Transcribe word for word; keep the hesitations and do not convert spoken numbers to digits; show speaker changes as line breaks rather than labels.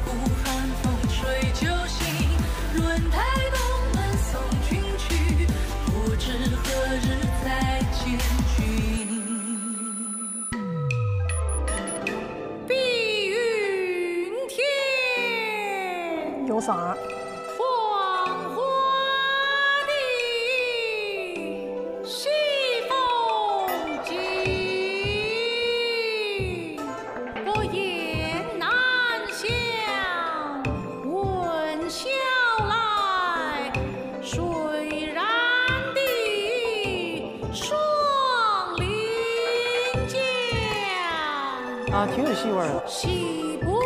顾寒风吹酒醒，轮台东门送君去，不知何日再见君。碧云天，
有啥？
黄花地，西风急。我雁南向，问晓来，水然地，霜林江。
啊，挺有戏味儿的。
西不